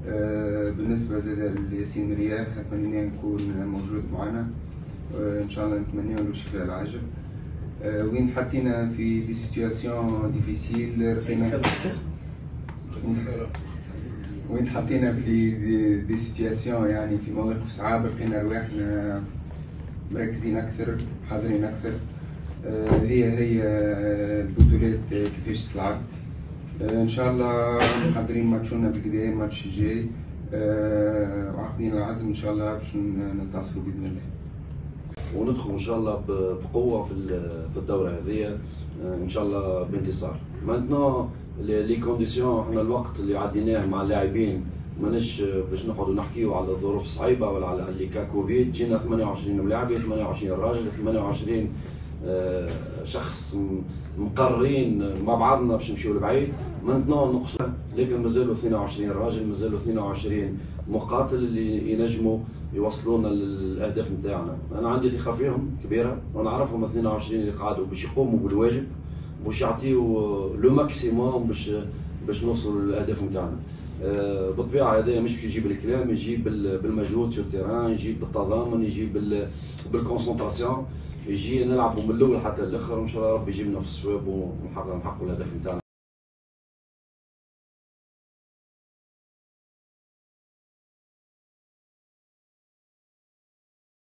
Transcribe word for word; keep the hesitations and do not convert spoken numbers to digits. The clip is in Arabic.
بالنسبة زاد لياسين رياح أتمنى يكون موجود معنا ان شاء الله، نتمنى له الشفاء العاجل. وين حطينا في دي سيتواسيون ديفيسيل لقينا وين حطينا في دي, دي سيتواسيون يعني في مواقف صعابة لقينا رواحنا مركزين أكثر، حاضرين أكثر. هذه هي البطولات كيفاش تلعب. ان شاء الله محضرين ماتشونا بالكدا الماتش الجاي، وعاقدين العزم ان شاء الله باش ننتصروا باذن الله، وندخل ان شاء الله بقوه في في الدوره هذه ان شاء الله بانتصار. مانتنو لي كونديسيون، احنا الوقت اللي عديناه مع اللاعبين ماناش باش نقعدوا نحكيو على الظروف الصعيبه ولا على اللي كا كوفيد. جينا ثمانية وعشرين ملاعب، ثمانية وعشرين راجل، ثمانية وعشرين شخص مقررين مع بعضنا باش نمشيو لبعيد. مانتنو نقصوا، لكن مازالوا اثنين وعشرين راجل، مازالوا اثنين وعشرين مقاتل اللي ينجموا يوصلونا للاهداف نتاعنا. انا عندي ثقه فيهم كبيره، وانا نعرفهم اثنين وعشرين اللي قعدوا باش يقوموا بالواجب، باش يعطيو لو ماكسيموم باش باش نوصلوا للاهداف نتاعنا. أه بالطبيعه هذا مش باش يجيب الكلام، يجيب بالمجهود سو تيران، يجيب بالتضامن، يجيب بالكونسونطراسيون، يجي نلعبوا من الاول حتى الاخر، وان شاء الله ربي يجيبنا في الصواب ونحققوا الهدف نتاعنا.